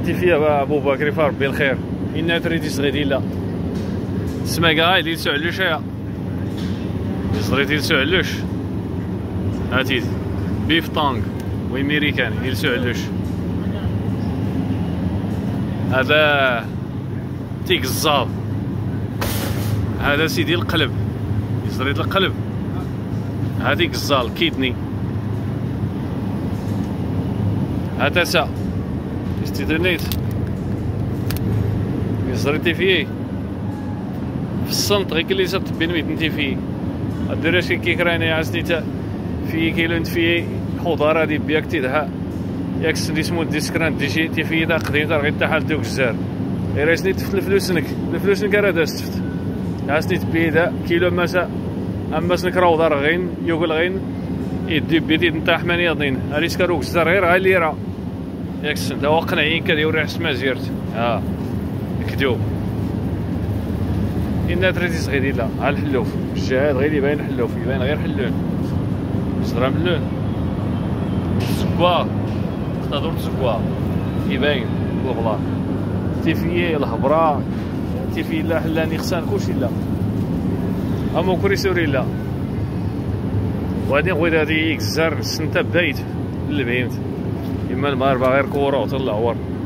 زريتي فيها ابو بكري فربي الخير إنا تريدي صغيدي لا سما كاع اللي سعلوش يا زريتي سعلوش هاتي بيف طانغ وامريكان اللي سعلوش هذا تيك الزاب هذا سيدي القلب زريت القلب هذيك الزال كيدني هذا سا استدنيت زريتي فيه في الصمت غير كلي سبت بين ميتنتي فيه الدراسي كيكراني عزنيتا في كيلو في خضار هادي بياك تيدها ياك سندي سمو ديسكران ديجي تي في دا قديم غير تحال دوك الجزار غير سنيت في الفلوسنك راه دازت عزنيت بيدا كيلو ماسا اما سنك راهو دار غين يوكل غين يدي بيدي نتاع حماني يضين هادي سكروك الجزار غير ها ليرا ياك سنت هو قنعين كذا يوري حسما زيرت كدوب إنا تريدي صغيري لا على الحلوف الجهاد غير يبان حلوف يبان غير حلون صغرا ملون الزكوا تقدر الزكوا يبان البلاط تيفيي الهبرة تيفي لا حلاني خصان كلشي لا اما كوري سوري لا وغادي نغوي هادي يكزر السنتا بايت اللي بينت اما المغاربه غير كورة وطلع ور